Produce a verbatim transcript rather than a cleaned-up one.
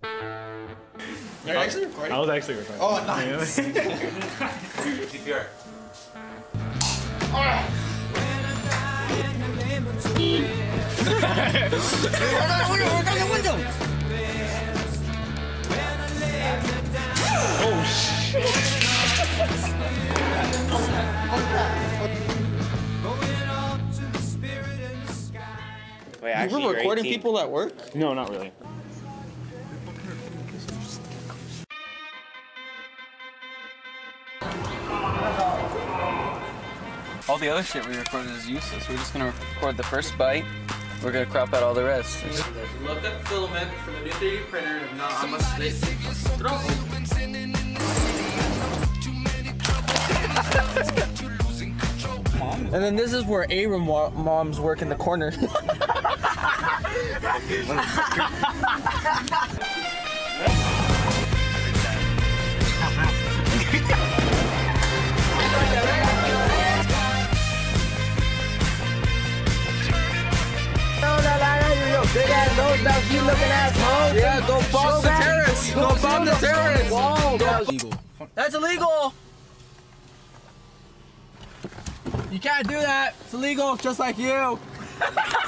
Are you actually recording? I was actually recording. Oh, nice. C P R. Oh shit! Wait, actually, you were recording eighteen. people at work? No, not really. All the other shit we recorded is useless. We're just gonna record the first bite. We're gonna crop out all the rest. Look at filament for the new three D printer. If not, I must say. And then this is where Abram moms work in the corner. Big ass nose down, you looking asshole. Yeah, go bomb the terrorists. Go bomb the terrorists. Whoa, that's illegal. That's illegal. You can't do that. It's illegal, just like you.